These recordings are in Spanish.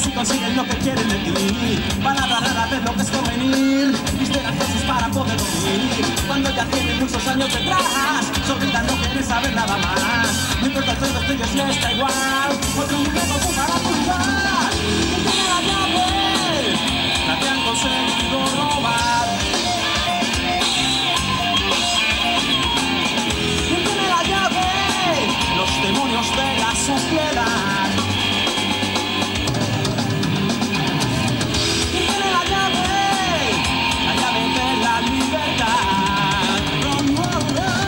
y consiguen lo que quieren de ti. Palabra rara vez lo que es convenir. Visten accesos para poder dormir. Cuando ya tienen muchos años detrás, se olvidan, no quieren saber nada más. No importa el sueldo, ellos les da igual. Otro muñeco para pulsar. ¿Quién tiene la llave? La que han conseguido robar. ¿Quién tiene la llave? Los demonios de la sociedad. ¿Quién tiene la llave? La llave de la libertad. Oh, oh, oh.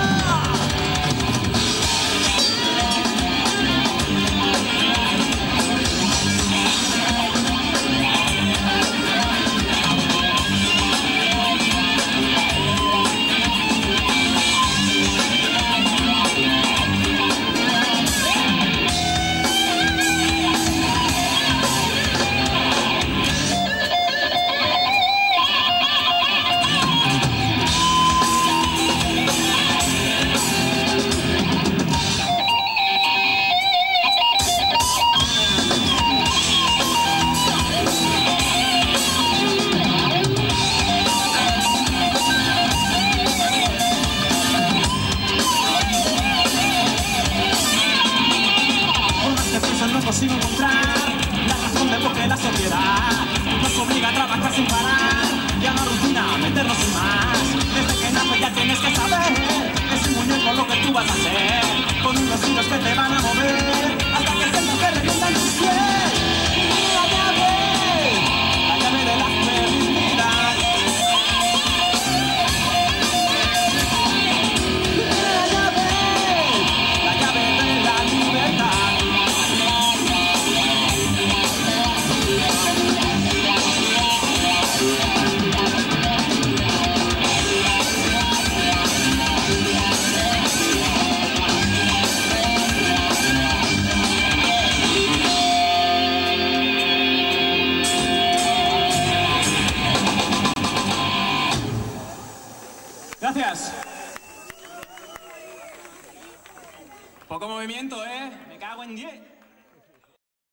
No consigo encontrar la razón de por qué la sociedad nos obliga a trabajar sin parar y a una rutina meternos sin más. Desde que nace ya tienes que saber, es un muñeco lo que tú vas a hacer, con unos hilos que te van a mover hasta que sientas que revientan tus pies. ¡Y la llave de la felicidad! ¡Y la llave de la libertad! Gracias. Poco movimiento, ¿eh? Me cago en 10.